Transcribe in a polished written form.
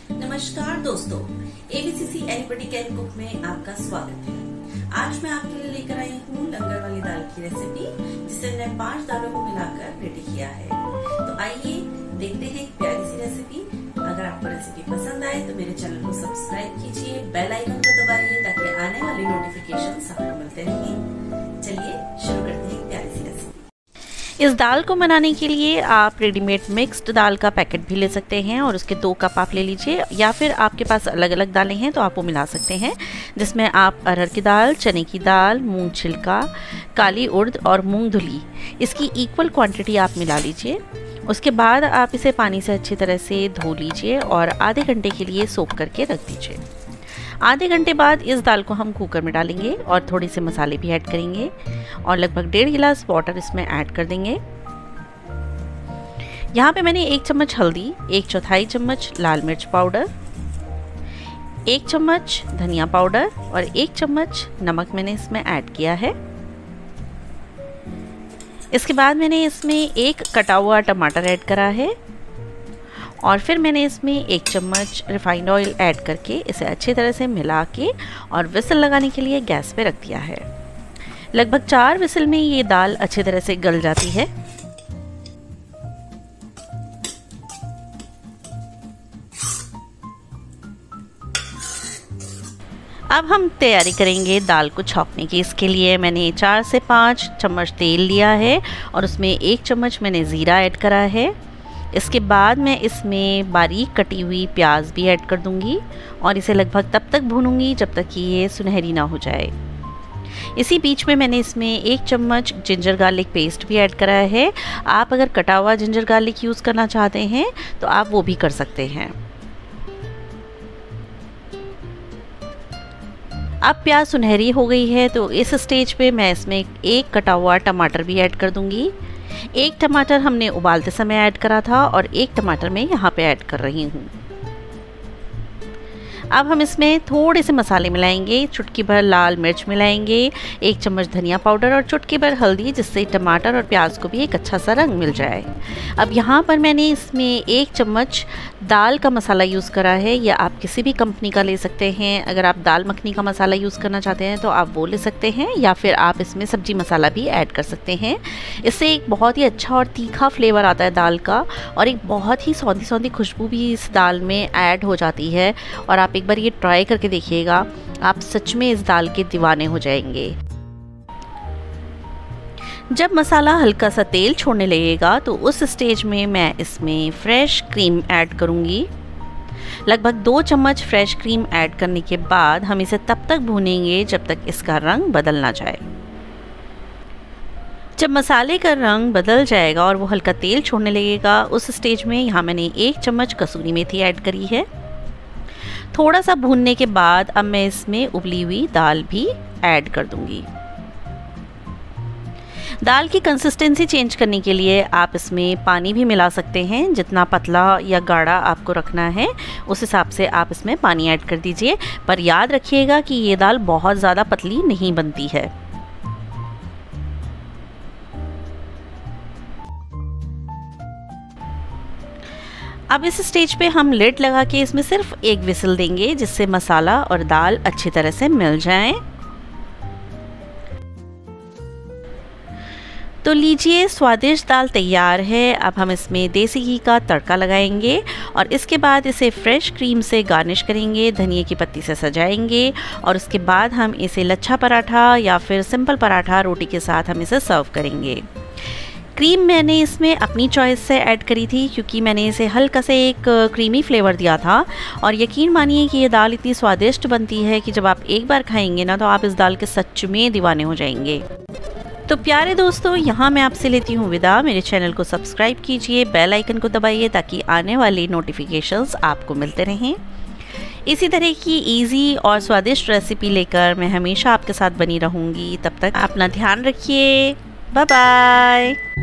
नमस्कार दोस्तों, एबीसीसी everybody can cook में आपका स्वागत है। आज मैं आपके लिए लेकर आई हूँ लंगर वाली दाल की रेसिपी, जिसे मैंने 5 दालों को मिलाकर रेडी किया है। तो आइए देखते हैं एक प्यारी सी रेसिपी। अगर आपको रेसिपी पसंद आए तो मेरे चैनल को सब्सक्राइब कीजिए, बेल आइकन को दबाइए ताकि आने वाली नोटिफिकेशन आपको मिलते रहें। चलिए शुरू करते हैं प्यारी सी रेसिपी। इस दाल को बनाने के लिए आप रेडीमेड मिक्स्ड दाल का पैकेट भी ले सकते हैं और उसके 2 कप आप ले लीजिए, या फिर आपके पास अलग अलग दालें हैं तो आप वो मिला सकते हैं, जिसमें आप अरहर की दाल, चने की दाल, मूंग छिलका, काली उड़द और मूंग धुली, इसकी इक्वल क्वांटिटी आप मिला लीजिए। उसके बाद आप इसे पानी से अच्छी तरह से धो लीजिए और आधे घंटे के लिए सोक करके रख दीजिए। आधे घंटे बाद इस दाल को हम कुकर में डालेंगे और थोड़े से मसाले भी ऐड करेंगे और लगभग 1.5 गिलास वाटर इसमें ऐड कर देंगे। यहाँ पे मैंने 1 चम्मच हल्दी, 1/4 चम्मच लाल मिर्च पाउडर, 1 चम्मच धनिया पाउडर और 1 चम्मच नमक मैंने इसमें ऐड किया है। इसके बाद मैंने इसमें 1 कटा हुआ टमाटर ऐड करा है और फिर मैंने इसमें 1 चम्मच रिफाइंड ऑयल ऐड करके इसे अच्छी तरह से मिला के और विसल लगाने के लिए गैस पे रख दिया है। लगभग 4 विसल में ये दाल अच्छी तरह से गल जाती है। अब हम तैयारी करेंगे दाल को छौंकने की। इसके लिए मैंने 4 से 5 चम्मच तेल लिया है और उसमें 1 चम्मच मैंने ज़ीरा ऐड करा है। इसके बाद मैं इसमें बारीक कटी हुई प्याज भी ऐड कर दूंगी और इसे लगभग तब तक भूनूंगी जब तक कि ये सुनहरी ना हो जाए। इसी बीच में मैंने इसमें 1 चम्मच जिंजर गार्लिक पेस्ट भी ऐड करा है। आप अगर कटा हुआ जिंजर गार्लिक यूज़ करना चाहते हैं तो आप वो भी कर सकते हैं। अब प्याज सुनहरी हो गई है तो इस स्टेज पे मैं इसमें 1 कटा हुआ टमाटर भी ऐड कर दूंगी। 1 टमाटर हमने उबालते समय ऐड करा था और 1 टमाटर मैं यहाँ पे ऐड कर रही हूँ। अब हम इसमें थोड़े से मसाले मिलाएंगे। चुटकी भर लाल मिर्च मिलाएंगे, 1 चम्मच धनिया पाउडर और चुटकी भर हल्दी, जिससे टमाटर और प्याज को भी एक अच्छा सा रंग मिल जाए। अब यहाँ पर मैंने इसमें 1 चम्मच दाल का मसाला यूज़ करा है, या आप किसी भी कंपनी का ले सकते हैं। अगर आप दाल मखनी का मसाला यूज़ करना चाहते हैं तो आप वो ले सकते हैं, या फिर आप इसमें सब्जी मसाला भी ऐड कर सकते हैं। इससे एक बहुत ही अच्छा और तीखा फ्लेवर आता है दाल का, और एक बहुत ही सौंधी सौंधी खुशबू भी इस दाल में ऐड हो जाती है। और आप एक बार ये ट्राई करके देखिएगा, आप सच में इस दाल के दीवाने हो जाएंगे। जब मसाला हल्का सा तेल छोड़ने लगेगा तो उस स्टेज में मैं इसमें फ्रेश क्रीम ऐड करूंगी। लगभग 2 चम्मच फ्रेश क्रीम ऐड करने के बाद हम इसे तब तक भूनेंगे जब तक इसका रंग बदल ना जाए। जब मसाले का रंग बदल जाएगा और वो हल्का तेल छोड़ने लगेगा, उस स्टेज में यहाँ मैंने 1 चम्मच कसूरी मेथी ऐड करी है। थोड़ा सा भूनने के बाद अब मैं इसमें उबली हुई दाल भी ऐड कर दूंगी। दाल की कंसिस्टेंसी चेंज करने के लिए आप इसमें पानी भी मिला सकते हैं। जितना पतला या गाढ़ा आपको रखना है उस हिसाब से आप इसमें पानी ऐड कर दीजिए, पर याद रखिएगा कि ये दाल बहुत ज़्यादा पतली नहीं बनती है। अब इस स्टेज पे हम लिड लगा के इसमें सिर्फ 1 विसल देंगे, जिससे मसाला और दाल अच्छी तरह से मिल जाएं। तो लीजिए, स्वादिष्ट दाल तैयार है। अब हम इसमें देसी घी का तड़का लगाएंगे और इसके बाद इसे फ्रेश क्रीम से गार्निश करेंगे, धनिए की पत्ती से सजाएंगे और उसके बाद हम इसे लच्छा पराठा या फिर सिंपल पराठा रोटी के साथ हम इसे सर्व करेंगे। क्रीम मैंने इसमें अपनी चॉइस से ऐड करी थी, क्योंकि मैंने इसे हल्का से एक क्रीमी फ्लेवर दिया था। और यकीन मानिए कि ये दाल इतनी स्वादिष्ट बनती है कि जब आप एक बार खाएंगे ना तो आप इस दाल के सच में दीवाने हो जाएंगे। तो प्यारे दोस्तों, यहाँ मैं आपसे लेती हूँ विदा। मेरे चैनल को सब्सक्राइब कीजिए, बेल आइकन को दबाइए ताकि आने वाली नोटिफिकेशंस आपको मिलते रहें। इसी तरह की इजी और स्वादिष्ट रेसिपी लेकर मैं हमेशा आपके साथ बनी रहूँगी। तब तक अपना ध्यान रखिए। Bye bye.